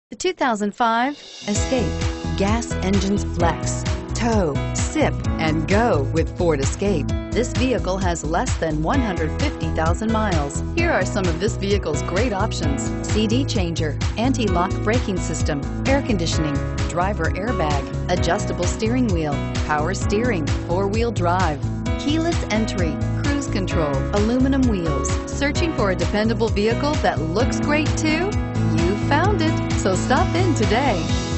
The 2005 Escape. Gas engines flex, tow, sip, and go with Ford Escape. This vehicle has less than 150,000 miles. Here are some of this vehicle's great options: CD changer, anti-lock braking system, air conditioning, driver airbag, adjustable steering wheel, power steering, four-wheel drive, keyless entry, cruise control, aluminum wheels. Searching for a dependable vehicle that looks great too? You found it, so stop in today.